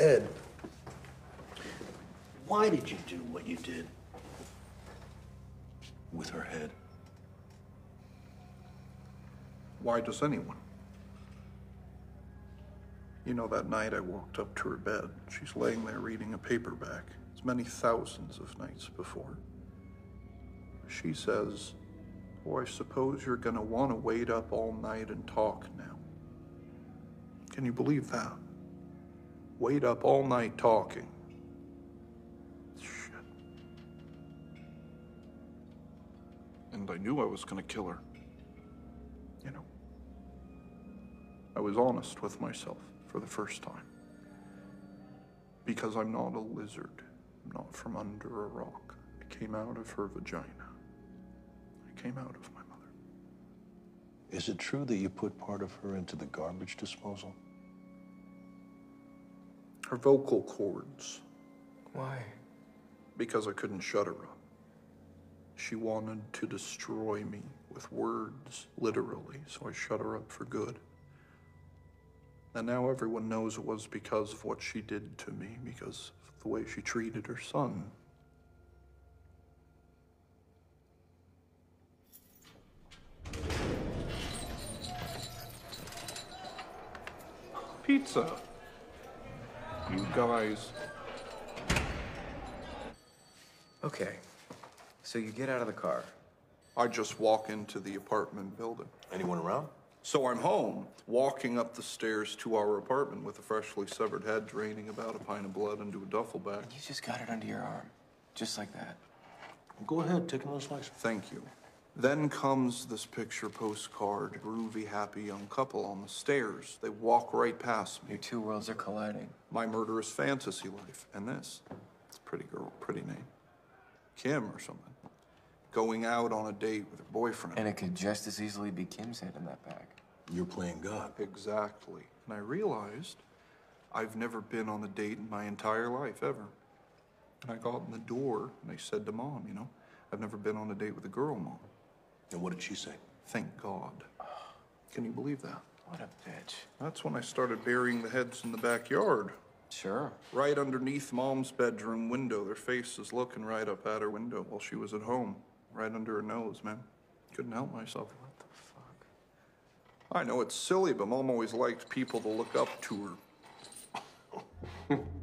Ed, why did you do what you did with her head? Why does anyone? You know, that night I walked up to her bed. She's laying there reading a paperback, as many thousands of nights before. She says, "Oh, I suppose you're gonna want to wait up all night and talk now." Can you believe that? Wait up all night talking. Shit. And I knew I was gonna kill her. You know, I was honest with myself for the first time. Because I'm not a lizard. I'm not from under a rock. I came out of her vagina. I came out of my mother. Is it true that you put part of her into the garbage disposal? Her vocal cords. Why? Because I couldn't shut her up. She wanted to destroy me with words, literally, so I shut her up for good. And now everyone knows it was because of what she did to me, because of the way she treated her son. Pizza. You guys. Okay. So you get out of the car. I just walk into the apartment building. Anyone around? So I'm home, walking up the stairs to our apartment with a freshly severed head draining about a pint of blood into a duffel bag. You just got it under your arm. Just like that. Go ahead, take another slice. Thank you. Then comes this picture postcard, groovy, happy young couple on the stairs. They walk right past me. Your two worlds are colliding. My murderous fantasy life, and this. It's a pretty girl, pretty name. Kim or something. Going out on a date with her boyfriend. And it could just as easily be Kim's head in that bag. You're playing God. Exactly. And I realized I've never been on a date in my entire life, ever. And I got in the door, and I said to Mom, you know, I've never been on a date with a girl, Mom. And what did she say? Thank God. Can you believe that? What a bitch. That's when I started burying the heads in the backyard. Sure. Right underneath Mom's bedroom window. Their faces looking right up at her window while she was at home. Right under her nose, man. Couldn't help myself. What the fuck? I know it's silly, but Mom always liked people to look up to her.